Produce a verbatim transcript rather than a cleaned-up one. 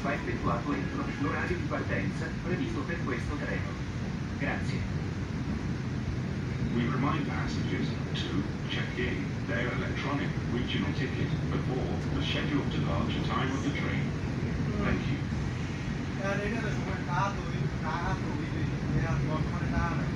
va effettuato entro l'orario di partenza previsto per questo treno. Grazie. We remind passengers to check in their electronic regional ticket before the scheduled departure time of the train. Thank you. Đây là supermercato, il mercato, il mercato,